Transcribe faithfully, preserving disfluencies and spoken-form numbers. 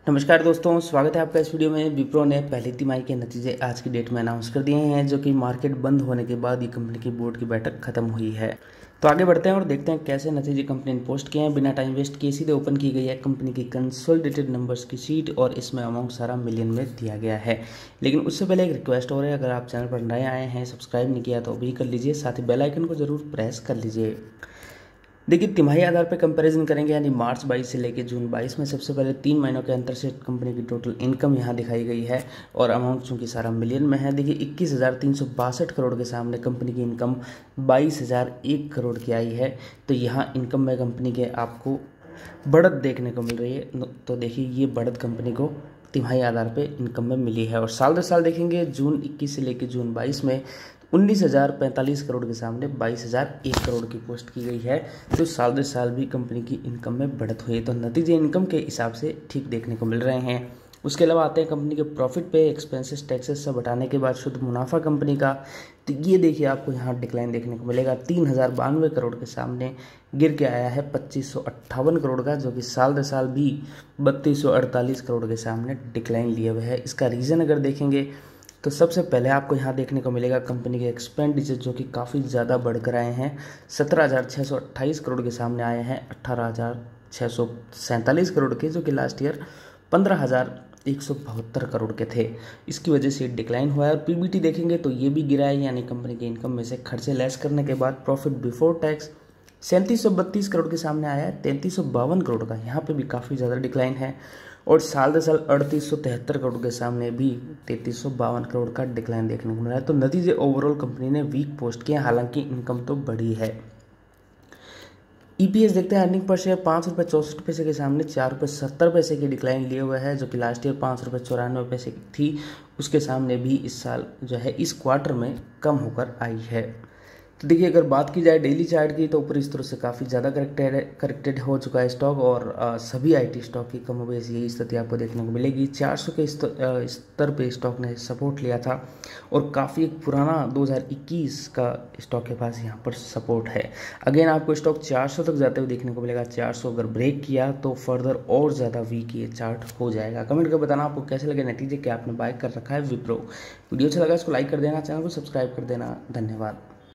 नमस्कार दोस्तों, स्वागत है आपका इस वीडियो में। विप्रो ने पहली तिमाही के नतीजे आज की डेट में अनाउंस कर दिए हैं, जो कि मार्केट बंद होने के बाद ये कंपनी की बोर्ड की बैठक खत्म हुई है। तो आगे बढ़ते हैं और देखते हैं कैसे नतीजे कंपनी ने पोस्ट किए हैं। बिना टाइम वेस्ट किए सीधे ओपन की गई है कंपनी की कंसोलिडेटेड नंबर्स की शीट और इसमें अमाउंट सारा मिलियन में दिया गया है। लेकिन उससे पहले एक रिक्वेस्ट हो रहा है, अगर आप चैनल पर नए आए हैं, सब्सक्राइब नहीं किया तो अभी कर लीजिए, साथ ही बेल आइकन को जरूर प्रेस कर लीजिए। देखिए, तिमाही आधार पर कंपैरिजन करेंगे, यानी मार्च बाईस से लेकर जून बाईस में सबसे पहले तीन महीनों के अंतर से कंपनी की टोटल इनकम यहाँ दिखाई गई है और अमाउंट चूंकि सारा मिलियन में है। देखिए, इक्कीस हज़ार तीन सौ बासठ करोड़ के सामने कंपनी की इनकम बाईस हज़ार एक करोड़ की आई है। तो यहाँ इनकम में कंपनी के आपको बढ़त देखने को मिल रही है। तो देखिए, ये बढ़त कंपनी को तिमाही आधार पे इनकम में मिली है। और साल दर साल देखेंगे, जून इक्कीस से लेकर जून बाईस में उन्नीस हज़ार पैंतालीस करोड़ के सामने बाईस हज़ार एक करोड़ की पोस्ट की गई है। तो साल दर साल भी कंपनी की इनकम में बढ़त हुई है। तो नतीजे इनकम के हिसाब से ठीक देखने को मिल रहे हैं। उसके अलावा आते हैं कंपनी के प्रॉफिट पे। एक्सपेंसेस टैक्सेस सब हटाने के बाद शुद्ध मुनाफा कंपनी का, तो ये देखिए आपको यहाँ डिक्लाइन देखने को मिलेगा। तीन हज़ार बानवे करोड़ के सामने गिर के आया है पच्चीस सौ अट्ठावन करोड़ का, जो कि साल दर साल भी बत्तीस सौ अड़तालीस करोड़ के सामने डिक्लाइन लिए हुए है। इसका रीज़न अगर देखेंगे तो सबसे पहले आपको यहाँ देखने को मिलेगा कंपनी के एक्सपेंडिचर, जो कि काफ़ी ज़्यादा बढ़कर आए हैं। सत्रह हज़ार छः सौ अट्ठाईस करोड़ के सामने आए हैं अट्ठारह हज़ार छः सौ सैंतालीस करोड़ के, जो कि लास्ट ईयर पंद्रह हज़ार एक सौ बहत्तर करोड़ के थे। इसकी वजह से डिक्लाइन हुआ है। और पीबीटी देखेंगे तो ये भी गिरा है, यानी कंपनी के इनकम में से खर्चे लेस करने के बाद प्रॉफिट बिफोर टैक्स सैंतीस सौ बत्तीस करोड़ के सामने आया है तैंतीस सौ बावन करोड़ का। यहाँ पे भी काफ़ी ज़्यादा डिक्लाइन है। और साल दर साल अड़तीस सौ तिहत्तर करोड़ के सामने भी तैंतीस सौ बावन करोड़ का डिक्लाइन देखने को मिला है। तो नतीजे ओवरऑल कंपनी ने वीक पोस्ट किए, हालांकि इनकम तो बढ़ी है। ईपीएस देखते हैं, अर्निंग पर शेयर पाँच रुपये चौंसठ पैसे के सामने चार रुपये सत्तर पैसे की डिक्लाइन लिए हुए है, जो कि लास्ट ईयर पाँच रुपये चौरानवे पैसे की थी। उसके सामने भी इस साल जो है इस क्वार्टर में कम होकर आई है। तो देखिए, अगर बात की जाए डेली चार्ट की, तो ऊपरी स्तरों से काफ़ी ज़्यादा करेक्टेड करेक्टेड हो चुका है स्टॉक। और आ, सभी आईटी स्टॉक की कम बेस यही स्थिति आपको देखने को मिलेगी। चार सौ के स्तर पे स्टॉक ने सपोर्ट लिया था और काफ़ी एक पुराना दो हज़ार इक्कीस का स्टॉक के पास यहाँ पर सपोर्ट है। अगेन आपको स्टॉक चार सौ तक जाते हुए देखने को मिलेगा। चार सौ अगर ब्रेक किया तो फर्दर और ज़्यादा वीक ये चार्ट हो जाएगा। कमेंट कर बताना आपको कैसे लगे नतीजे, क्या आपने बाय कर रखा है विप्रो। वीडियो अच्छा लगा इसको लाइक कर देना, चैनल को सब्सक्राइब कर देना। धन्यवाद।